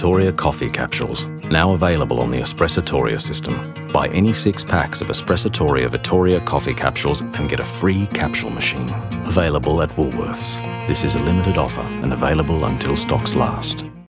Vittoria coffee capsules, now available on the Espressatoria system. Buy any 6 packs of Espressatoria Vittoria coffee capsules and get a free capsule machine. Available at Woolworths. This is a limited offer and available until stocks last.